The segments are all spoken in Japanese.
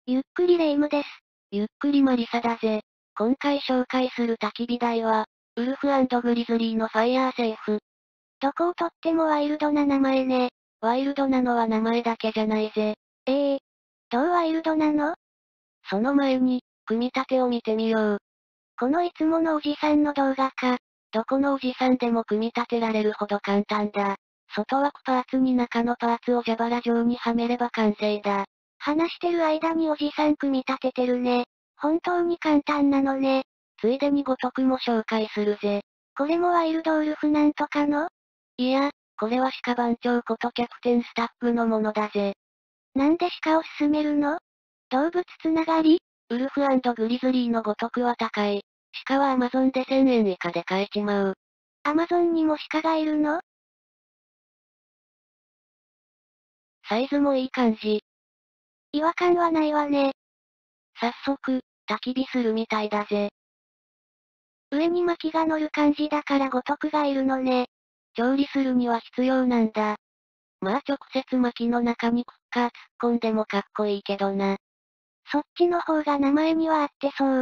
ゆっくりレ夢ムです。 ゆっくりマリサだぜ。今回紹介する焚き火台は、ウルフ&グリズリーのファイヤーセーフ。 どこをとってもワイルドな名前ね。 ワイルドなのは名前だけじゃないぜ。 どうワイルドなの？ その前に、組み立てを見てみよう。 このいつものおじさんの動画か。 どこのおじさんでも組み立てられるほど簡単だ。外枠パーツに中のパーツを蛇腹状にはめれば完成だ。 話してる間におじさん組み立ててるね。本当に簡単なのね。 ついでにごとくも紹介するぜ。 これもワイルドウルフなんとかの？ いや、これは鹿番長ことキャプテンスタッフのものだぜ。 なんで鹿を勧めるの？動物つながり？ ウルフ&グリズリーのごとくは高い。鹿は Amazon で1000円以下で買えちまう。 Amazon にも鹿がいるの？ サイズもいい感じ。 違和感はないわね。 早速、焚き火するみたいだぜ。 上に薪が乗る感じだからごとくがいるのね。 調理するには必要なんだ。まあ直接薪の中にクッカー突っ込んでもかっこいいけどな。 そっちの方が名前には合ってそう。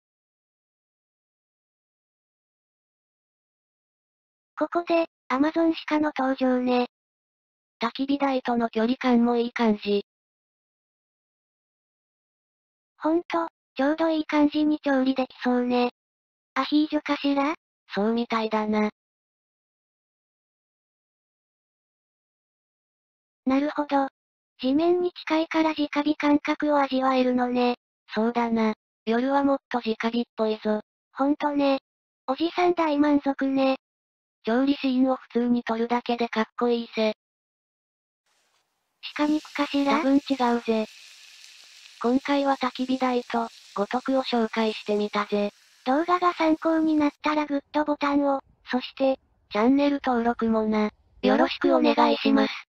ここで、Amazon 鹿の登場ね。 焚き火台との距離感もいい感じ。 ほんと、ちょうどいい感じに調理できそうね。アヒージョかしら？ そうみたいだな。 なるほど。地面に近いから直火感覚を味わえるのね。 そうだな。夜はもっと直火っぽいぞ。 ほんとね。おじさん大満足ね。 調理シーンを普通に撮るだけでかっこいいぜ。 鹿肉かしら？ 多分違うぜ。今回は焚き火台と、ごとくを紹介してみたぜ。 動画が参考になったらグッドボタンを、そして、 チャンネル登録もな。 よろしくお願いします。